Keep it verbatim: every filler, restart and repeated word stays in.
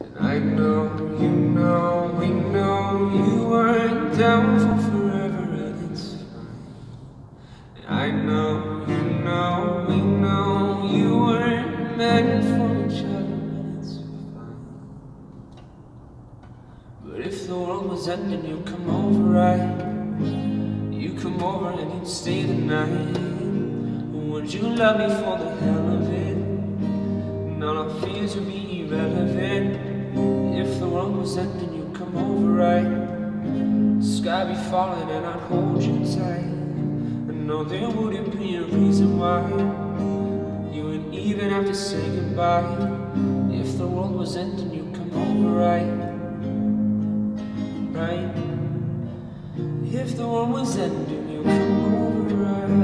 I know, you know, we know you weren't down for forever, and it's fine. I know, you know, we know you weren't meant for each other, and it's fine. But if the world was ending, you'd come over, right? You come over and you'd stay the night. Would you love me for the hell of it? And all our fears would be irrelevant. If the world was ending, you'd come over, right? Sky be falling and I'd hold you tight. And no, there wouldn't be a reason why you wouldn't even have to say goodbye. If the world was ending, you'd come over, right? Right? If the world was ending, you'd come over, right?